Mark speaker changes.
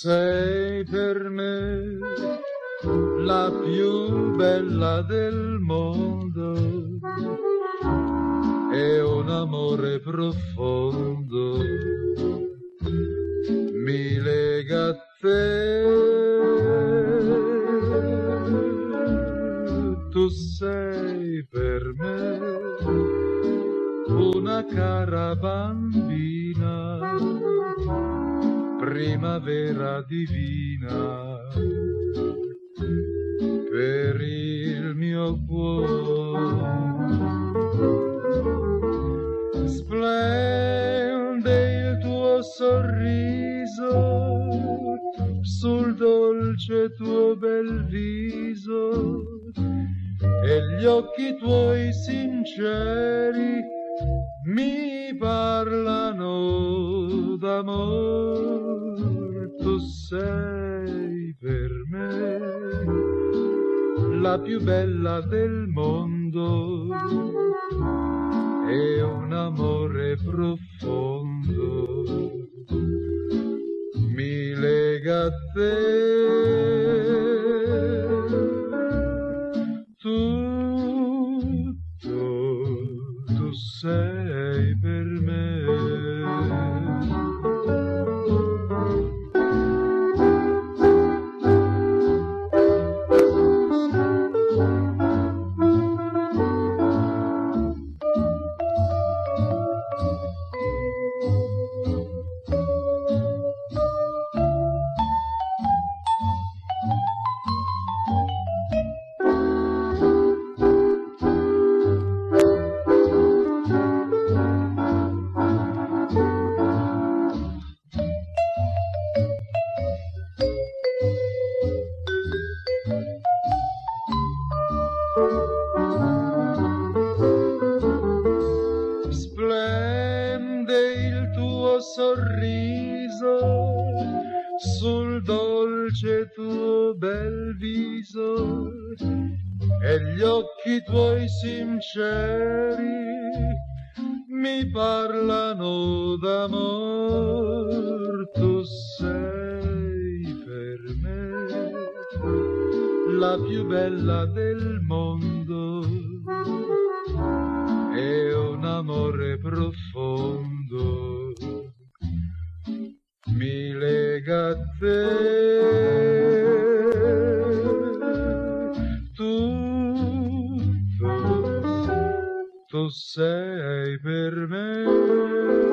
Speaker 1: sei per me la più bella del mondo, è un amore profondo, mi lega a te, tu sei per me una cara bambina, primavera divina, per il mio cuore. Splende il tuo sorriso sul dolce tuo bel viso e gli occhi tuoi sinceri mi parlano d'amor. Tu sei per me la più bella del mondo, è un amore profondo, mi lega a te, tu sei per me. Splende il tuo sorriso sul dolce tuo bel viso e gli occhi tuoi sinceri mi parlano d'amor. Tu sei per me la più bella del mondo, è un amore profondo, mi lega a te, tu sei per me.